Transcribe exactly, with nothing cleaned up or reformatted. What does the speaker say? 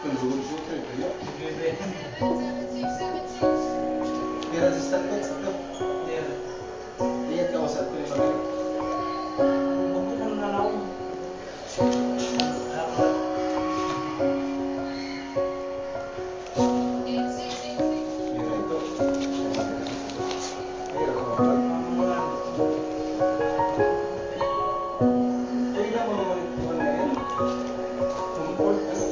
Kaya resistant ko, sakto. Lihat ka usap ko yung pamilya. Huwag ko nang nalaw. Mira ito. Ayun ako mapag. Tingnan mo naman ito na yan. Comfort, ano?